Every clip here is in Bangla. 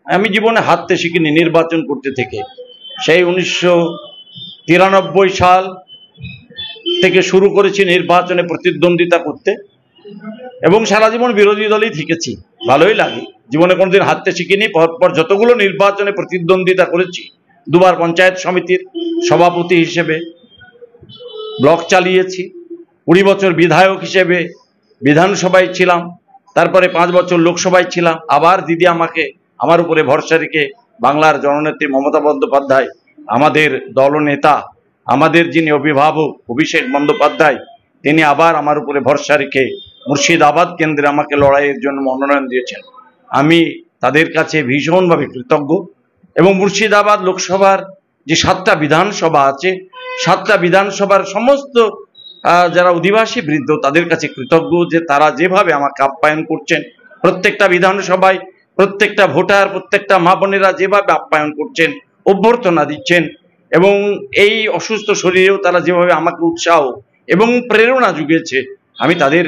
আমি জীবনে হাঁটতে শিখিনি নির্বাচন করতে থেকে। সেই 1993 সাল থেকে শুরু করেছি নির্বাচনে প্রতিদ্বন্দ্বিতা করতে এবং সারা জীবন বিরোধী দলই থেকেছি। ভালোই লাগে। জীবনে কোনোদিন হাঁটতে শিখিনি। পরপর যতগুলো নির্বাচনে প্রতিদ্বন্দ্বিতা করেছি, দুবার পঞ্চায়েত সমিতির সভাপতি হিসেবে ব্লক চালিয়েছি, 20 বছর বিধায়ক হিসেবে বিধানসভায় ছিলাম, তারপরে 5 বছর লোকসভায় ছিলাম। আবার দিদি আমাকে আমার উপরে ভরসা রেখে বাংলার জননেত্রী মমতা বন্দ্যোপাধ্যায়, আমাদের দলনেতা, আমাদের যিনি অভিভাবক অভিষেক বন্দ্যোপাধ্যায়, তিনি আবার আমার উপরে ভরসা রেখে মুর্শিদাবাদ কেন্দ্রে আমাকে লড়াইয়ের জন্য মনোনয়ন দিয়েছেন। আমি তাদের কাছে ভীষণভাবে কৃতজ্ঞ। এবং মুর্শিদাবাদ লোকসভার যে 7টা বিধানসভা আছে, 7টা বিধানসভার সমস্ত যারা অধিবাসী বৃদ্ধ তাদের কাছে কৃতজ্ঞ যে তারা যেভাবে আমাকে আপ্যায়ন করছেন, প্রত্যেকটা বিধানসভায় প্রত্যেকটা ভোটার, প্রত্যেকটা মা বোনেরা যেভাবে আপ্যায়ন করছেন, অভ্যর্থনা দিচ্ছেন, এবং এই অসুস্থ শরীরেও তারা যেভাবে আমাকে উৎসাহ এবং প্রেরণা জুগিয়েছে, আমি তাদের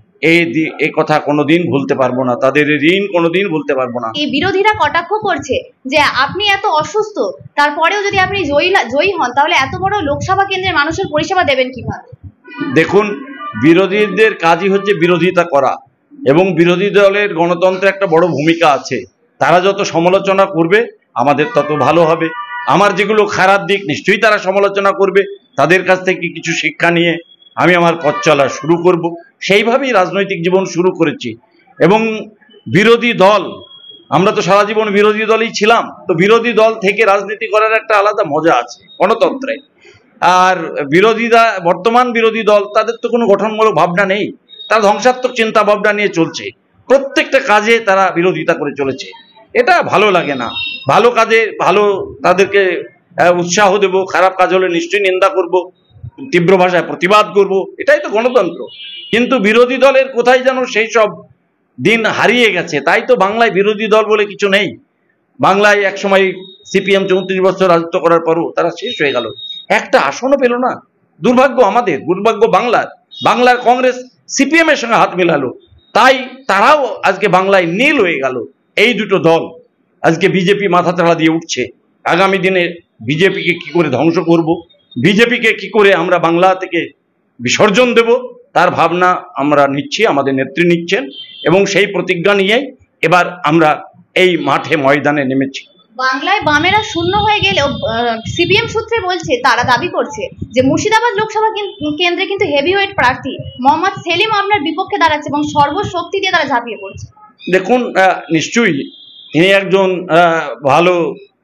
এই কথা কোনোদিন ভুলতে পারবো না, তাদের ঋণ কোনোদিন ভুলতে পারবো না। এই বিরোধীরা কটাক্ষ করছে যে আপনি এত অসুস্থ, তারপরেও যদি আপনি জয়ী হন তাহলে এত বড় লোকসভা কেন্দ্রের মানুষের পরিষেবা দেবেন কিভাবে? দেখুন, বিরোধীদের কাজই হচ্ছে বিরোধিতা করা, এবং বিরোধী দলের গণতন্ত্রে একটা বড় ভূমিকা আছে। তারা যত সমালোচনা করবে আমাদের তত ভালো হবে। আমার যেগুলো খারাপ দিক নিশ্চয়ই তারা সমালোচনা করবে, তাদের কাছ থেকে কিছু শিক্ষা নিয়ে আমি আমার পথ চলা শুরু করব। সেইভাবেই রাজনৈতিক জীবন শুরু করেছি। এবং বিরোধী দল, আমরা তো সারা জীবন বিরোধী দলই ছিলাম, তো বিরোধী দল থেকে রাজনীতি করার একটা আলাদা মজা আছে গণতন্ত্রে। আর বিরোধীরা, বর্তমান বিরোধী দল, তাদের তো কোনো গঠনমূলক ভাবনা নেই, তারা ধ্বংসাত্মক চিন্তা ভাবনা নিয়ে চলছে, প্রত্যেকটা কাজে তারা বিরোধিতা করে চলেছে। এটা ভালো লাগে না। ভালো কাজে তাদেরকে উৎসাহ দেব, খারাপ কাজ হলে নিশ্চয়ই নিন্দা করব, তীব্র ভাষায় প্রতিবাদ করব, এটাই তো গণতন্ত্র। কিন্তু বিরোধী দলের কোথায় যেন সেই সব দিন হারিয়ে গেছে। তাই তো বাংলায় বিরোধী দল বলে কিছু নেই। বাংলায় একসময় সিপিএম 34 বছর রাজত্ব করার পরও তারা শেষ হয়ে গেল, একটা আসনও পেল না। দুর্ভাগ্য আমাদের, দুর্ভাগ্য বাংলার কংগ্রেস সিপিএম এর সঙ্গে হাত মেলালো, তাই তারাও আজকে বাংলায় নীল হয়ে গেল। এই দুটো দল আজকে বিজেপি মাথাচাড়া দিয়ে উঠছে। আগামী দিনে বিজেপিকে কি করে ধ্বংস করব, বিজেপিকে কি করে আমরা বাংলা থেকে বিসর্জন দেব, তার ভাবনা আমরা নিচ্ছি, আমাদের নেত্রী নিচ্ছেন, এবং সেই প্রতিজ্ঞা নিয়েই এবার আমরা এই মাঠে ময়দানে নেমেছি। বাংলায় বামেরা শূন্য হয়ে গেলেও সিপিএম সূত্রে বলছে, তারা দাবি করছে যে মুর্শিদাবাদ লোকসভা কেন্দ্রে কিন্তু হেভিওয়েট প্রার্থী মোহাম্মদ সেলিম আপনার বিপক্ষে দাঁড়াচ্ছে এবং সর্বশক্তি দিয়ে তারা ঝাঁপিয়ে পড়ছে। দেখুন, নিশ্চয়ই তিনি একজন ভালো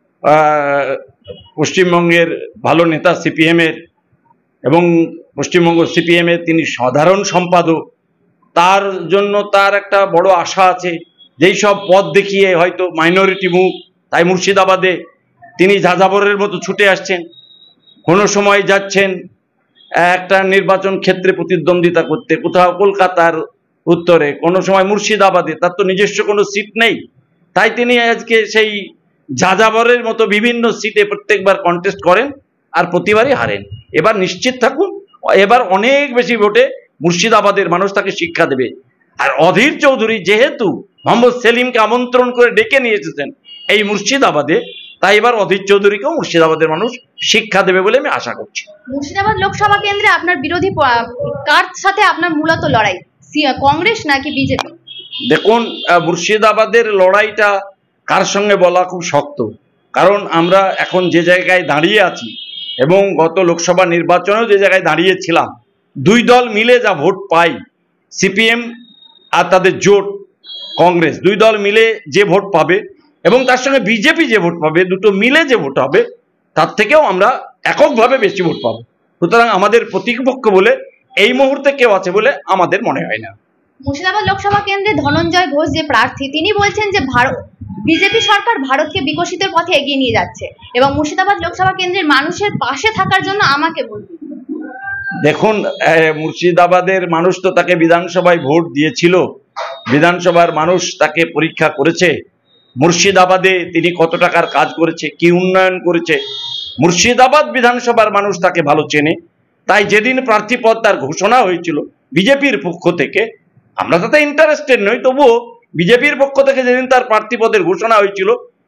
পশ্চিমবঙ্গের ভালো নেতা সিপিএম এর, এবং পশ্চিমবঙ্গ সিপিএম এর তিনি সাধারণ সম্পাদক। তার জন্য তার একটা বড় আশা আছে, যেই সব পথ দেখিয়ে হয়তো মাইনরিটি মুভ, তাই মুর্শিদাবাদে তিনি যাযাবরের মতো ছুটে আসছেন। কোনো সময় যাচ্ছেন একটা নির্বাচন ক্ষেত্রে প্রতিদ্বন্দ্বিতা করতে, কোথাও কলকাতার উত্তরে, কোনো সময় মুর্শিদাবাদে, তার তো নিজস্ব কোনো সিট নেই, তাই তিনি আজকে সেই যাযাবরের মতো বিভিন্ন সিটে প্রত্যেকবার কন্টেস্ট করেন আর প্রতিবারই হারেন। এবার নিশ্চিত থাকুন, এবার অনেক বেশি ভোটে মুর্শিদাবাদের মানুষ তাকে শিক্ষা দেবে। আর অধীর চৌধুরী যেহেতু মোহাম্মদ সেলিমকে আমন্ত্রণ করে ডেকে নিয়ে এসেছেন এই মুর্শিদাবাদে, তাই এবার অধীর চৌধুরীকেও মুর্শিদাবাদের মানুষ শিক্ষা দেবে বলে আমি আশা করছি। মুর্শিদাবাদ লোকসভা কেন্দ্রে আপনার বিরোধী কার সাথে আপনার মূলত লড়াই, কংগ্রেস নাকি বিজেপি? দেখুন, মুর্শিদাবাদের লড়াইটা কার সঙ্গে বলা খুব শক্ত, কারণ আমরা এখন যে জায়গায় দাঁড়িয়ে আছি এবং গত লোকসভা নির্বাচনেও যে জায়গায় দাঁড়িয়েছিলাম, দুই দল মিলে যা ভোট পাই, সিপিএম আর তাদের জোট কংগ্রেস, দুই দল মিলে যে ভোট পাবে এবং তার সঙ্গে বিজেপি যে ভোট পাবে, দুটো মিলে যে ভোট হবে তার থেকেও আমরা এককভাবে বেশি ভোট পাবো। সুতরাং আমাদের প্রতিপক্ষ বলে এই মুহূর্তে কেউ আছে বলে আমাদের মনে হয় না। মুর্শিদাবাদ লোকসভা কেন্দ্রে ধনঞ্জয় ঘোষ যে প্রার্থী, তিনি বলছেন যে বিজেপি সরকার ভারতকে বিকশিতের পথে এগিয়ে নিয়ে যাচ্ছে এবং মুর্শিদাবাদ লোকসভা কেন্দ্রের মানুষের পাশে থাকার জন্য আমাকে বলবেন। দেখুন, মুর্শিদাবাদের মানুষ তো তাকে বিধানসভায় ভোট দিয়েছিল, বিধানসভার মানুষ তাকে পরীক্ষা করেছে মুর্শিদাবাদে তিনি কত টাকার কাজ করেছে, কি উন্নয়ন করেছে। মুর্শিদাবাদ বিধানসভার মানুষ তাকে ভালো চেনে, তাই যেদিন প্রার্থীপদ তার ঘোষণা হয়েছিল বিজেপির পক্ষ থেকে, আমরা তাতে ইন্টারেস্টেড নই, তবুও বিজেপির পক্ষ থেকে যেদিন তার প্রার্থীপদের ঘোষণা হয়েছিল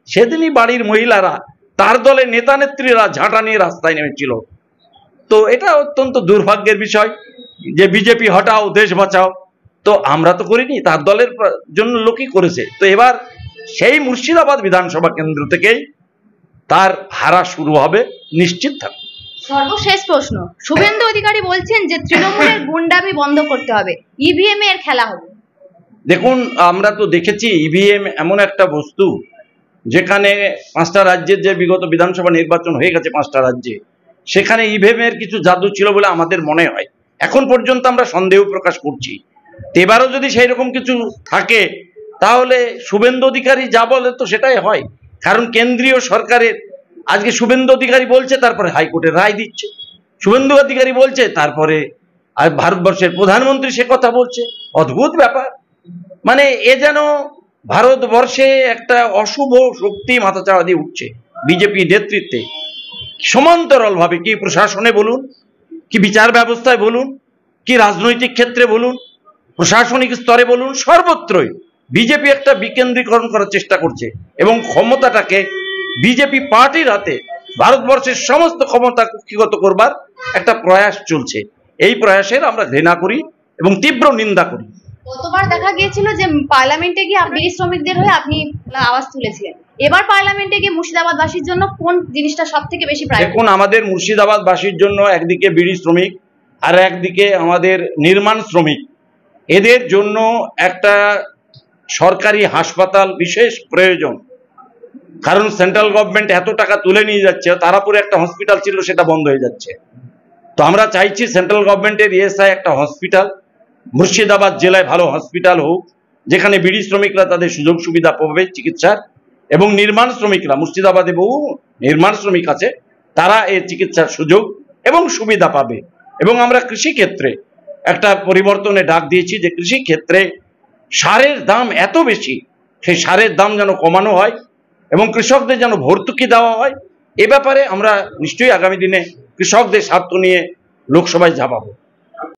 সেদিনই বাড়ির মহিলারা, তার দলের নেতা নেত্রীরা ঝাঁটা নিয়ে রাস্তায় নেমেছিল। তো এটা অত্যন্ত দুর্ভাগ্যের বিষয় যে বিজেপি হটাও দেশ বাঁচাও, তো আমরা তো করিনি, তার দলের জন্য লোকই করেছে। তো এবার সেই মুর্শিদাবাদ বিধানসভা কেন্দ্র থেকেই তার হারা শুরু হবে, নিশ্চিত থাকুন। সর্বশেষ প্রশ্ন, শুভেন্দু অধিকারী বলছেন যে তৃণমূলের গুন্ডামি বন্ধ করতে হবে, ইভিএম এর খেলা হবে। দেখুন, আমরা তো দেখেছি ইভিএম এমন একটা বস্তু যেখানে 5টা রাজ্যের যে বিগত বিধানসভা নির্বাচন হয়ে গেছে 5টা রাজ্যে, সেখানে ইভিএম এর কিছু জাদু ছিল বলে আমাদের মনে হয়। এখন পর্যন্ত আমরা সন্দেহ প্রকাশ করছি। এবারও যদি সেই রকম কিছু থাকে তাহলে শুভেন্দু অধিকারী যা বলে তো সেটাই হয়, কারণ কেন্দ্রীয় সরকারের আজকে শুভেন্দু অধিকারী বলছে, তারপরে হাইকোর্টের রায় দিচ্ছে। শুভেন্দু অধিকারী বলছে, তারপরে আর ভারতবর্ষের প্রধানমন্ত্রী সে কথা বলছে। অদ্ভুত ব্যাপার, মানে এ যেন ভারতবর্ষে একটা অশুভ শক্তি মাথাচাড়া দিয়ে উঠছে বিজেপি নেতৃত্বে, সমান্তরাল ভাবে, কি প্রশাসনে বলুন, কি বিচার ব্যবস্থায় বলুন, কি রাজনৈতিক ক্ষেত্রে বলুন, প্রশাসনিক স্তরে বলুন, সর্বত্রই বিজেপি একটা বিকেন্দ্রীকরণ করার চেষ্টা করছে এবং ক্ষমতাটাকে বিজেপি পার্টির হাতে ভারতবর্ষের সমস্ত ক্ষমতা কুক্ষিগত করবার একটা প্রয়াস চলছে। এই প্রয়াসের আমরা ঘৃণা করি এবং তীব্র নিন্দা করি। গতবার দেখা গিয়েছিল যে পার্লামেন্টে গিয়ে বিড়ি শ্রমিকদের হয়ে আপনি আওয়াজ তুলেছিলেন, এবার পার্লামেন্টে গিয়ে মুর্শিদাবাদবাসীর জন্য কোন জিনিসটা সব থেকে বেশি প্রায়োরিটি? দেখুন, আমাদের মুর্শিদাবাদবাসীর জন্য একদিকে বিড়ি শ্রমিক আর একদিকে আমাদের নির্মাণ শ্রমিক, এদের জন্য একটা সরকারি হাসপাতাল বিশেষ প্রয়োজন। কারণ সেন্ট্রাল গভর্নমেন্ট এত টাকা তুলে নিয়ে যাচ্ছে, তারাপুরে একটা হসপিটাল ছিল সেটা বন্ধ হয়ে যাচ্ছে। তো আমরা চাইছি সেন্ট্রাল গভর্নমেন্টের ইএসআই একটা হসপিটাল মুর্শিদাবাদ জেলায় ভালো হসপিটাল হোক, যেখানে বিড়ি শ্রমিকরা তাদের সুযোগ সুবিধা পাবে চিকিৎসার, এবং নির্মাণ শ্রমিকরা, মুর্শিদাবাদে বহু নির্মাণ শ্রমিক আছে, তারা এই চিকিৎসার সুযোগ এবং সুবিধা পাবে। এবং আমরা কৃষি ক্ষেত্রে একটা পরিবর্তনে ডাক দিয়েছি যে কৃষি ক্ষেত্রে সারের দাম এত বেশি, সেই সারের দাম যেন কমানো হয় এবং কৃষকদের যেন ভর্তুকি দেওয়া হয়। এ ব্যাপারে আমরা নিশ্চয়ই আগামী দিনে কৃষকদের স্বার্থ নিয়ে লোকসভায় ঝাঁপাবো।